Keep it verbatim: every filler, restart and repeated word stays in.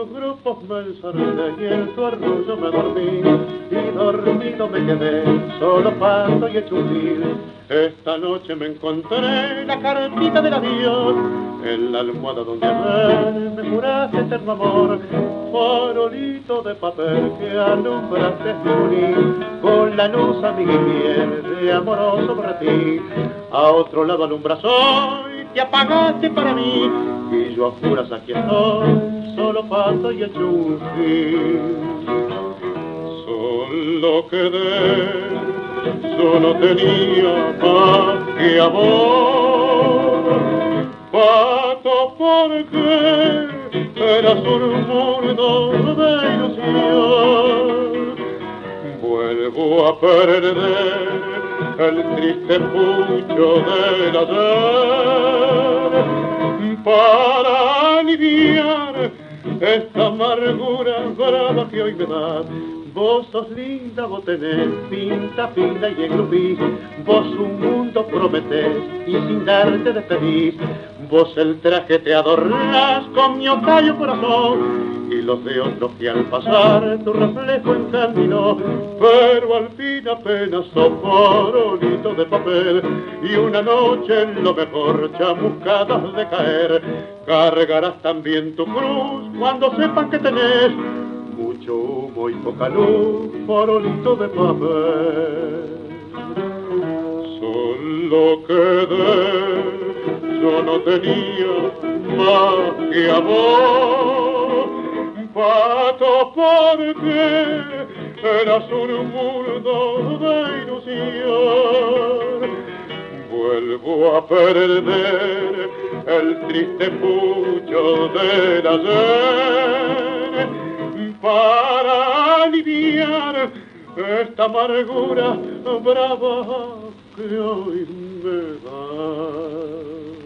los grupos me ensarté y en tu arrullo me dormí, y dormido me quedé, solo paso y hecho un gil. Esta noche me encontré la cartita del adiós, en la almohada donde ayer me juraste eterno amor, farolito de papel que alumbraste mi unir, con la luz amiga y fiel de amoroso para ti. A otro lado alumbras hoy, te apagaste para mí, y yo a juras aquí estoy, solo paso y hecho un gil. Solo quedé, solo tenía más que amor, pato porque eras un mundo de ilusión. Vuelvo a perder el triste pucho del ayer para aliviar esta amargura brava que hoy me da. Vos sos linda, vos tenés pinta fina y engrupís, vos un mundo prometés y sin darte despedís. Vos el traje te adornás con mi ocayo corazón, y los de otros que al pasar tu reflejo encaminó, pero al fin apenas sos farolito de papel, y una noche en lo mejor chamuscadas de caer, cargarás también tu cruz cuando sepan que tenés mucho humo y poca luz, farolito de papel. Solo quedé, yo no tenía más que amor, pato porque eras un mundo de ilusión. Vuelvo a perder el triste pucho del ayer para aliviar esta amargura brava que hoy me da.